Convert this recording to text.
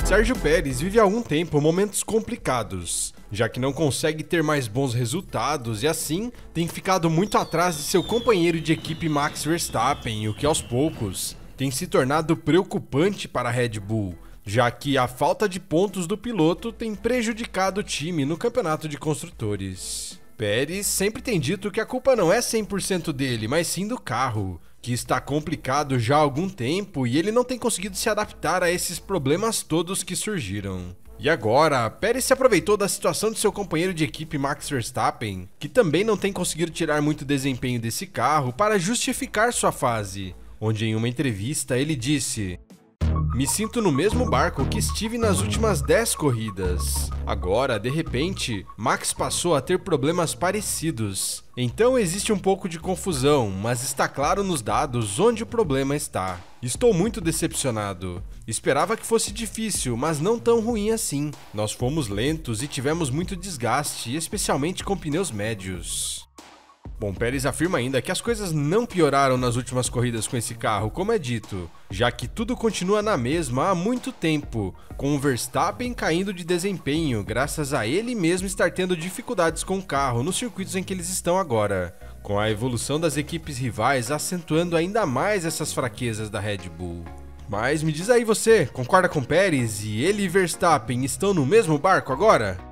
Sérgio Pérez vive há algum tempo momentos complicados, já que não consegue ter mais bons resultados e assim tem ficado muito atrás de seu companheiro de equipe Max Verstappen, o que aos poucos tem se tornado preocupante para a Red Bull, já que a falta de pontos do piloto tem prejudicado o time no campeonato de construtores. Pérez sempre tem dito que a culpa não é 100% dele, mas sim do carro, que está complicado já há algum tempo e ele não tem conseguido se adaptar a esses problemas todos que surgiram. E agora, Pérez se aproveitou da situação de seu companheiro de equipe Max Verstappen, que também não tem conseguido tirar muito desempenho desse carro, para justificar sua fase, onde em uma entrevista ele disse: "Me sinto no mesmo barco que estive nas últimas 10 corridas. Agora, de repente, Max passou a ter problemas parecidos. Então existe um pouco de confusão, mas está claro nos dados onde o problema está. Estou muito decepcionado. Esperava que fosse difícil, mas não tão ruim assim. Nós fomos lentos e tivemos muito desgaste, especialmente com pneus médios." Bom, Pérez afirma ainda que as coisas não pioraram nas últimas corridas com esse carro, como é dito, já que tudo continua na mesma há muito tempo, com o Verstappen caindo de desempenho, graças a ele mesmo estar tendo dificuldades com o carro nos circuitos em que eles estão agora, com a evolução das equipes rivais acentuando ainda mais essas fraquezas da Red Bull. Mas me diz aí você, concorda com Pérez e ele e Verstappen estão no mesmo barco agora?